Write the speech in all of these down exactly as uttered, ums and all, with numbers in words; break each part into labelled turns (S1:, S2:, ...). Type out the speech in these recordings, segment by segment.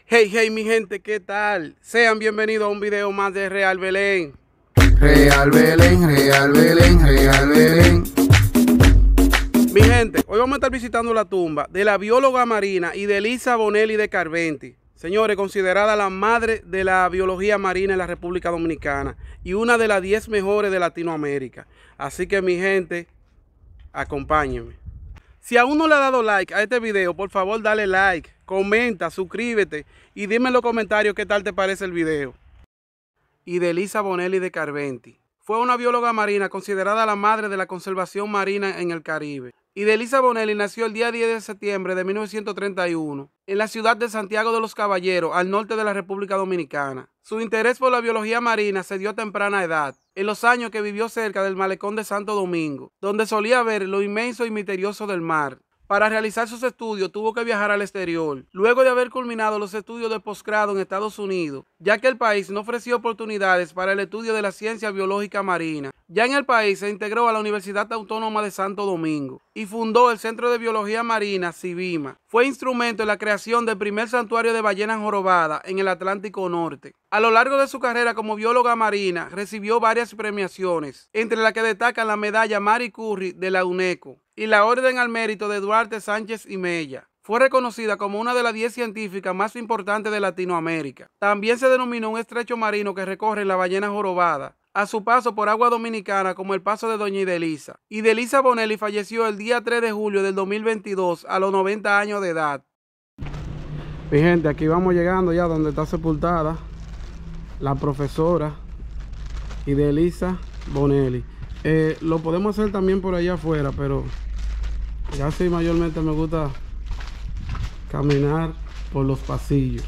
S1: Hey, hey, mi gente, ¿qué tal? Sean bienvenidos a un video más de Real Belén.
S2: Real Belén, Real Belén, Real Belén.
S1: Mi gente, hoy vamos a estar visitando la tumba de la bióloga marina Idelisa Bonelli de Carventi. Señores, considerada la madre de la biología marina en la República Dominicana y una de las diez mejores de Latinoamérica. Así que, mi gente, acompáñenme. Si aún no le has dado like a este video, por favor dale like, comenta, suscríbete y dime en los comentarios qué tal te parece el video. Idelisa Bonelli de Carventi fue una bióloga marina considerada la madre de la conservación marina en el Caribe. Idelisa Bonelli nació el día diez de septiembre de mil novecientos treinta y uno en la ciudad de Santiago de los Caballeros, al norte de la República Dominicana. Su interés por la biología marina se dio a temprana edad, en los años que vivió cerca del malecón de Santo Domingo, donde solía ver lo inmenso y misterioso del mar. Para realizar sus estudios tuvo que viajar al exterior, luego de haber culminado los estudios de posgrado en Estados Unidos, ya que el país no ofrecía oportunidades para el estudio de la ciencia biológica marina. Ya en el país se integró a la Universidad Autónoma de Santo Domingo y fundó el Centro de Biología Marina, CIBIMA. Fue instrumento en la creación del primer santuario de ballenas jorobadas en el Atlántico Norte. A lo largo de su carrera como bióloga marina, recibió varias premiaciones, entre las que destacan la medalla Marie Curie de la UNESCO y la Orden al Mérito de Duarte Sánchez y Mella. Fue reconocida como una de las diez científicas más importantes de Latinoamérica. También se denominó un estrecho marino que recorre la ballena jorobada, a su paso por agua dominicana, como el paso de doña Idelisa. Idelisa Bonelli falleció el día tres de julio del dos mil veintidós a los noventa años de edad. Mi gente, aquí vamos llegando ya donde está sepultada la profesora Idelisa Bonelli. Eh, lo podemos hacer también por allá afuera, pero ya sí mayormente me gusta caminar por los pasillos.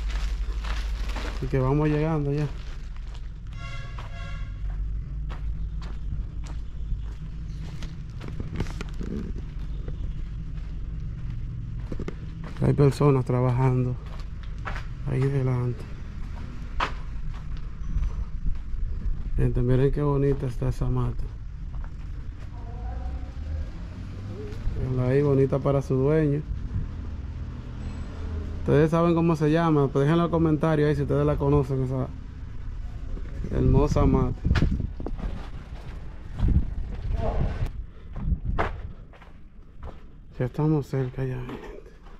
S1: Así que vamos llegando ya. Hay personas trabajando ahí delante. Gente, miren qué bonita está esa mata. Mirenla ahí, bonita para su dueño. Ustedes saben cómo se llama, pues dejen en los comentarios ahí si ustedes la conocen, esa hermosa mata. Ya estamos cerca ya, mi gente.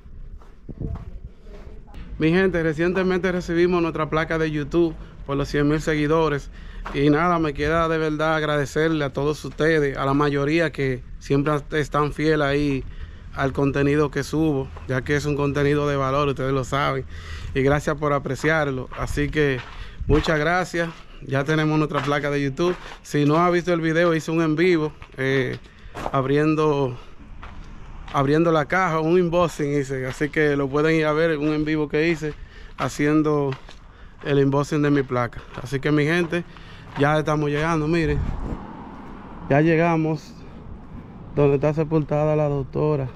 S1: Mi gente, recientemente recibimos nuestra placa de YouTube por los cien mil seguidores. Y nada, me queda de verdad agradecerle a todos ustedes, a la mayoría que siempre están fieles ahí al contenido que subo, ya que es un contenido de valor, ustedes lo saben. Y gracias por apreciarlo. Así que muchas gracias. Ya tenemos nuestra placa de YouTube. Si no ha visto el video, hice un en vivo eh, abriendo... abriendo la caja, un unboxing hice, así que lo pueden ir a ver, un en vivo que hice haciendo el unboxing de mi placa. Así que mi gente, ya estamos llegando, miren, ya llegamos donde está sepultada la doctora.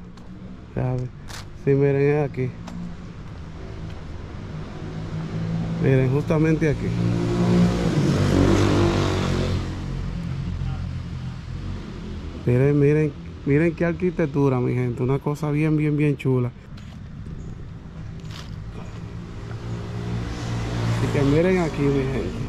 S1: Sí, miren, es aquí, miren, justamente aquí. Miren, miren, miren qué arquitectura, mi gente, una cosa bien, bien, bien chula. Así que miren aquí, mi gente.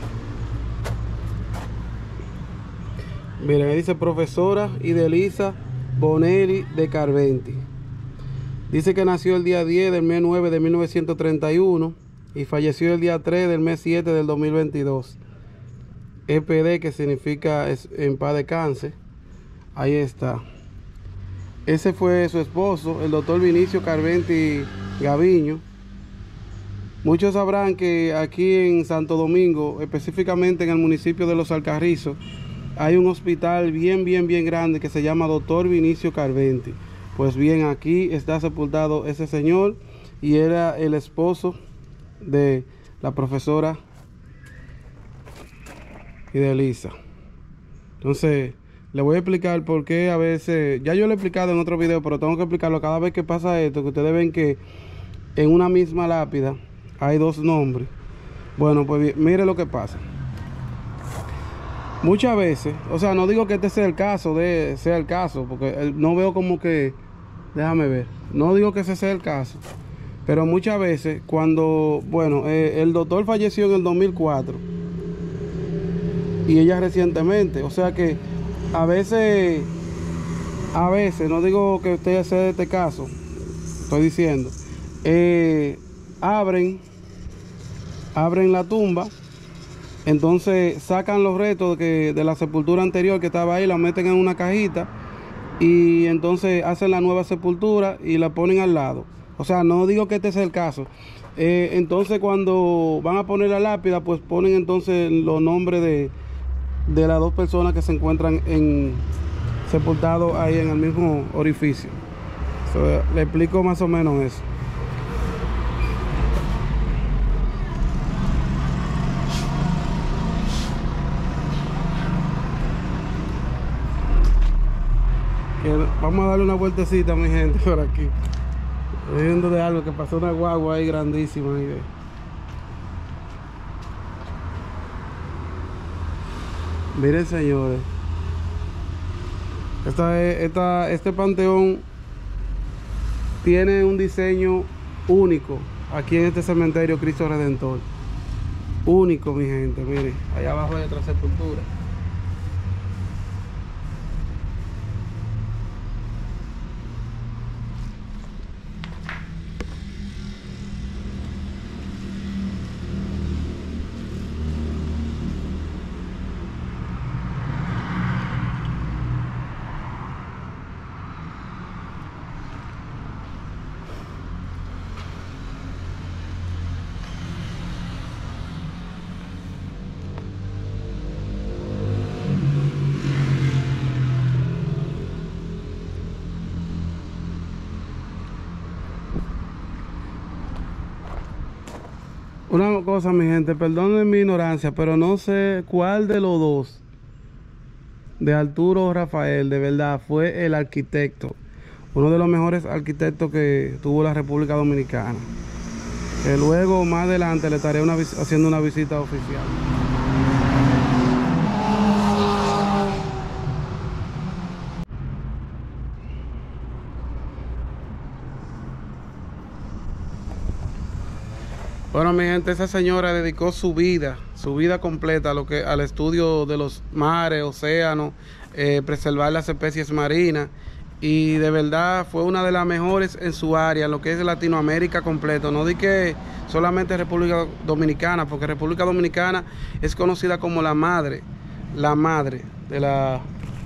S1: Miren, ahí dice profesora Idelisa Bonelli de Carventi. Dice que nació el día diez del mes nueve de mil novecientos treinta y uno y falleció el día tres del mes siete del dos mil veintidós. E P D, que significa en paz descanse. Ahí está. Ese fue su esposo, el doctor Vinicio Carventi Gaviño. Muchos sabrán que aquí en Santo Domingo, específicamente en el municipio de Los Alcarrizos, hay un hospital bien, bien, bien grande que se llama doctor Vinicio Carventi. Pues bien, aquí está sepultado ese señor y era el esposo de la profesora Idelisa. Entonces, le voy a explicar por qué a veces, ya yo lo he explicado en otro video, pero tengo que explicarlo cada vez que pasa esto, que ustedes ven que en una misma lápida hay dos nombres. Bueno, pues bien, mire lo que pasa. Muchas veces, o sea, no digo que este sea el caso, de, sea el caso, porque no veo como que, déjame ver, no digo que ese sea el caso, Pero muchas veces cuando, bueno, eh, el doctor falleció en el dos mil cuatro y ella recientemente, o sea que a veces, a veces, no digo que usted sea de este caso, estoy diciendo, eh, abren, abren la tumba, entonces sacan los restos que, de la sepultura anterior que estaba ahí, la meten en una cajita y entonces hacen la nueva sepultura y la ponen al lado. O sea, no digo que este sea el caso. Eh, entonces cuando van a poner la lápida, pues ponen entonces los nombres de, de las dos personas que se encuentran en, sepultados ahí en el mismo orificio. So, le explico más o menos eso. Que vamos a darle una vueltecita, mi gente, por aquí. Estoy viendo de algo que pasó, una guagua ahí grandísima. Ahí, miren, señores, esta, esta, este panteón tiene un diseño único aquí en este cementerio Cristo Redentor. Único, mi gente. Miren, allá abajo hay otra sepultura. Una cosa, mi gente, perdonen mi ignorancia, pero no sé cuál de los dos, de Arturo Rafael, de verdad fue el arquitecto, uno de los mejores arquitectos que tuvo la República Dominicana. Que luego, más adelante, le estaré una, haciendo una visita oficial. Bueno, mi gente, esa señora dedicó su vida, su vida completa a lo que, al estudio de los mares, océanos, eh, preservar las especies marinas, y de verdad fue una de las mejores en su área, en lo que es Latinoamérica completo. No di que solamente República Dominicana, porque República Dominicana es conocida como la madre, la madre de la...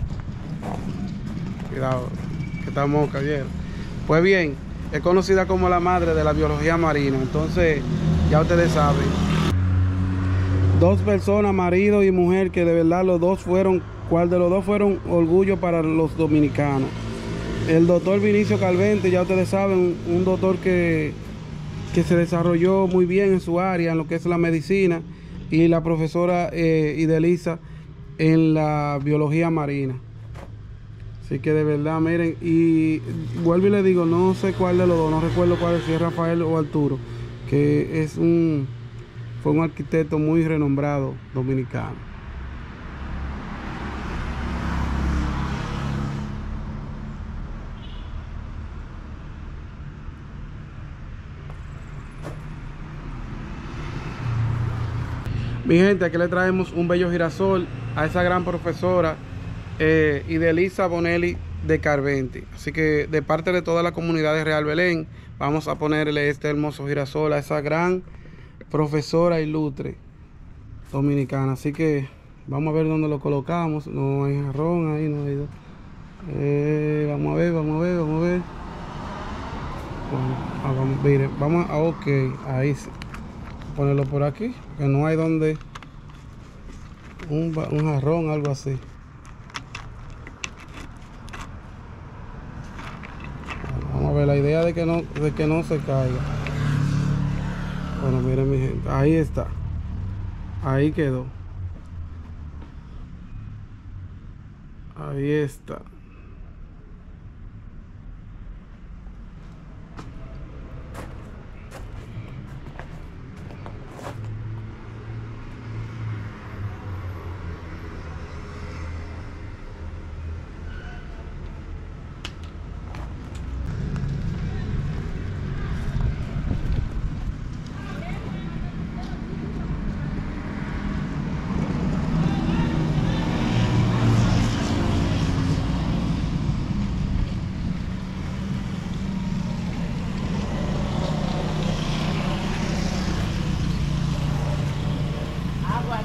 S1: Cuidado, que está moca, ¿vieron? Pues bien, es conocida como la madre de la biología marina. Entonces, ya ustedes saben, dos personas, marido y mujer, que de verdad los dos fueron, cuál de los dos fueron orgullo para los dominicanos. El doctor Vinicio Calvente, ya ustedes saben, un, un doctor que, que se desarrolló muy bien en su área, en lo que es la medicina, y la profesora eh, Idelisa en la biología marina. Así que de verdad, miren, y vuelvo y le digo, no sé cuál de los dos, no recuerdo cuál es, si es Rafael o Arturo, que es un, fue un arquitecto muy renombrado dominicano. Mi gente, aquí le traemos un bello girasol a esa gran profesora eh, Idelisa Bonelli de Carventi. Así que de parte de toda la comunidad de Real Belén, vamos a ponerle este hermoso girasol a esa gran profesora ilustre dominicana. Así que vamos a ver dónde lo colocamos. No hay jarrón ahí, no hay... Eh, vamos a ver, vamos a ver, vamos a ver. Bueno, ah, vamos, mire, vamos a... Ok, ahí sí. Ponerlo por aquí, que no hay donde... Un, un jarrón, algo así. Vamos a ver, la idea de que no, de que no se caiga. Bueno, miren mi gente, ahí está. Ahí quedó. Ahí está.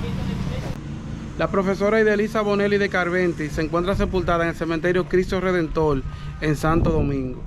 S1: La profesora Idelisa Bonelli de Carventi se encuentra sepultada en el cementerio Cristo Redentor en Santo Domingo.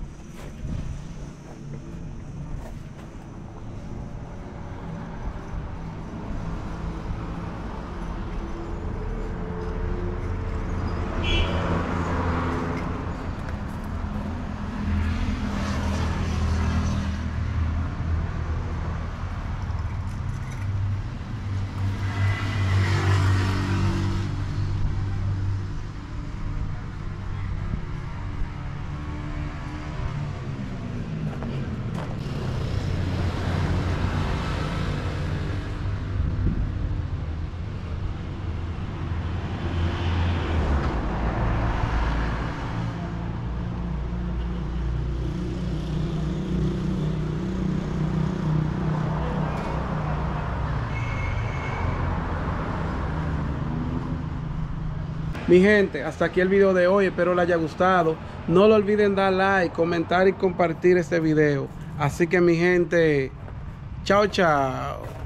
S1: Mi gente, hasta aquí el video de hoy, espero les haya gustado. No lo olviden dar like, comentar y compartir este video. Así que mi gente, chao chao.